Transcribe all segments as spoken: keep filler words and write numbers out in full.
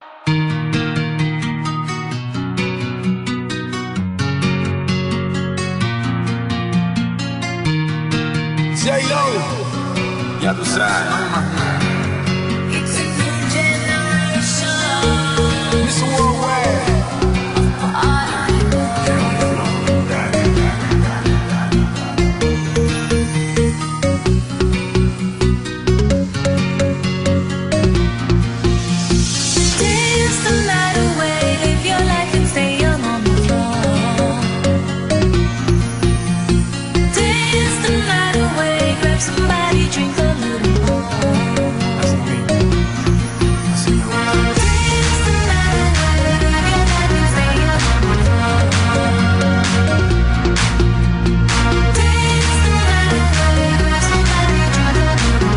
J-Lo, ya tú sabes, It's a new generation. Mister Worldwide. Dance the night away, live your life and stay young on the floor. Dance the night away, grab somebody, drink a little more. That's me. That's me. Dance the night away, live your life and stay young on the floor. Dance the night away, grab somebody, drink a little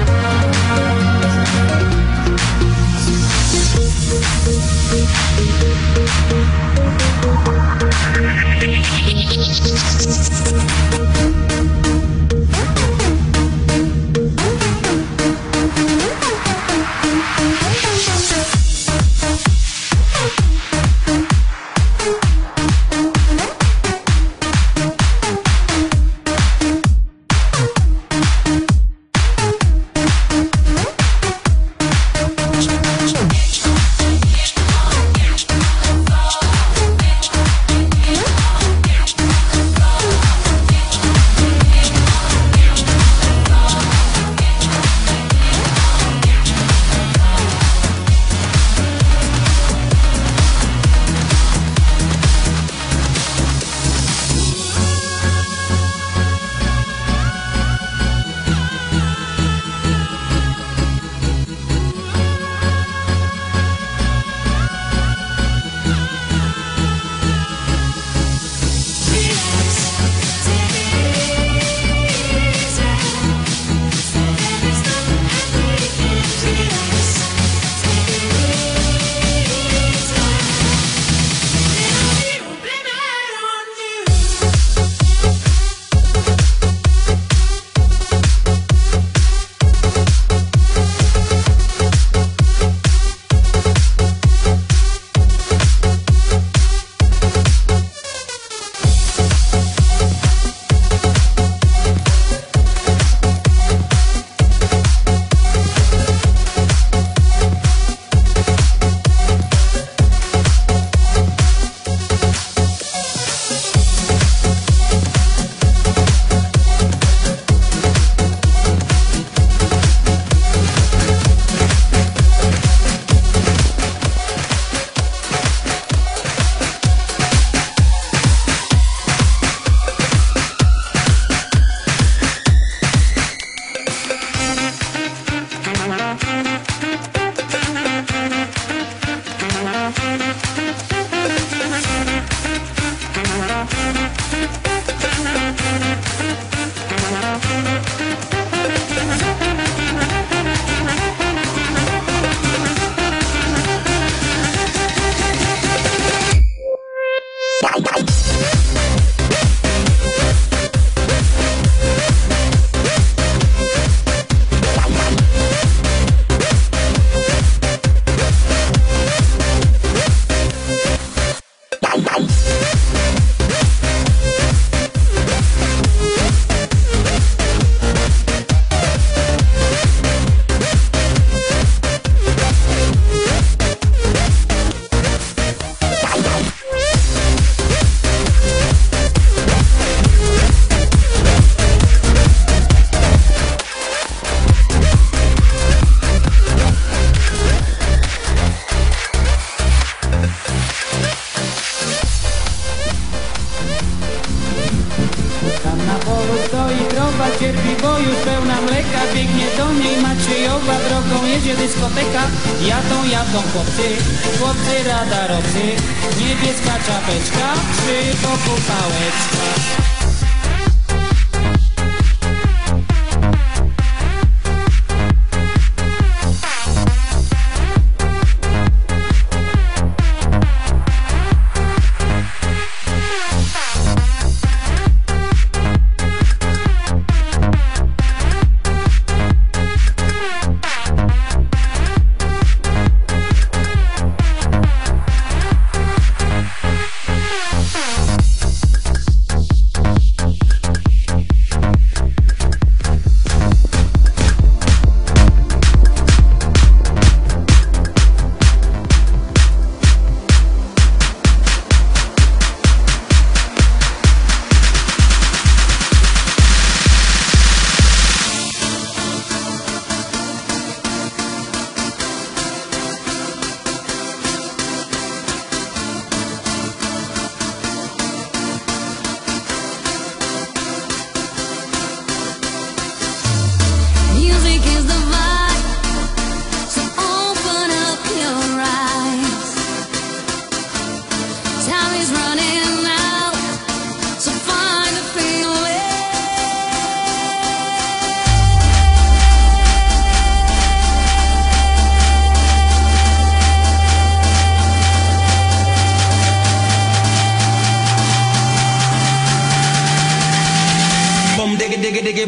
cierpi, bo już pełna mleka. Biegnie do niej Maciejowa, drogą jedzie dyskoteka. Jadą, jadą chłopcy, chłopcy radarowcy. Niebieska czapeczka, przy boku pałeczka.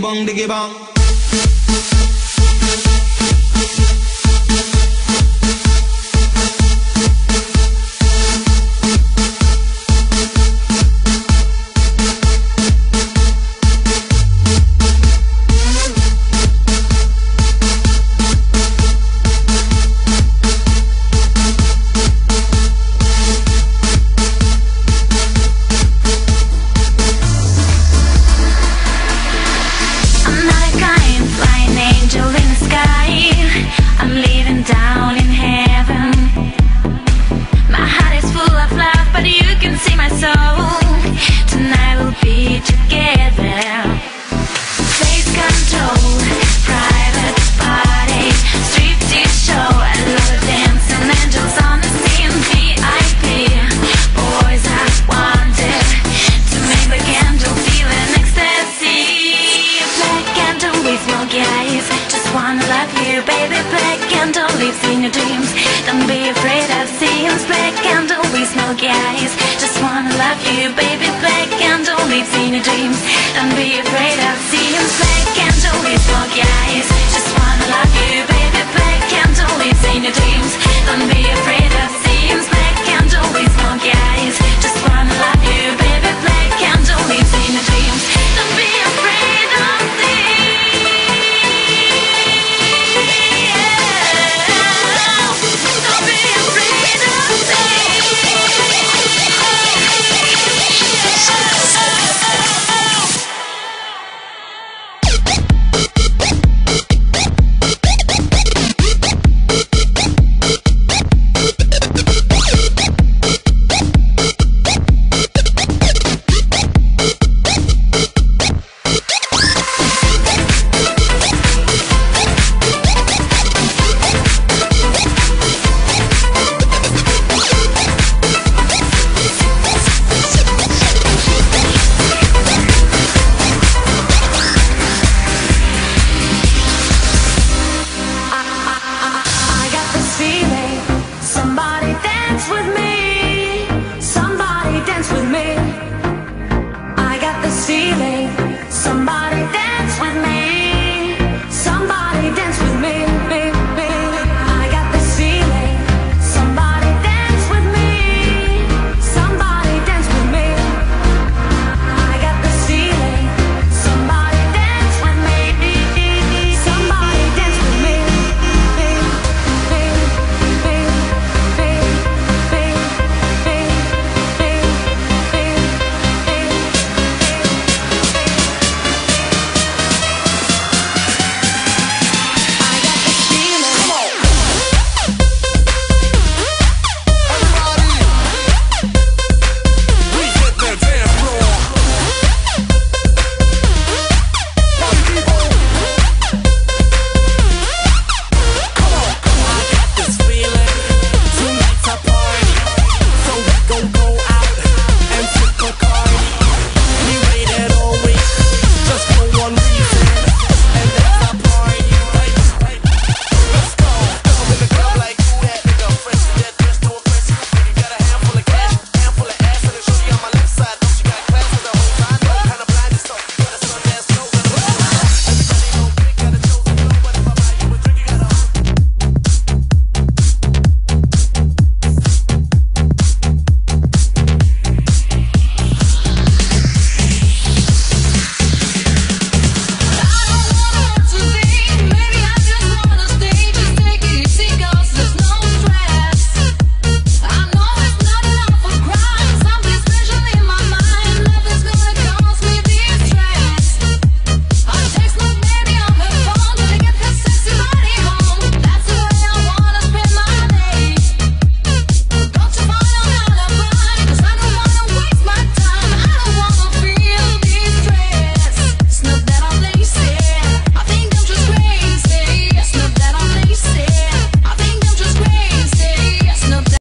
bong, diggy bong. In your dreams, don't be afraid of seeing black candle with smoky eyes. Just wanna love you, baby. Black candle lives in your dreams. Don't be afraid of seeing black candle with smoky eyes. Just wanna love you, baby.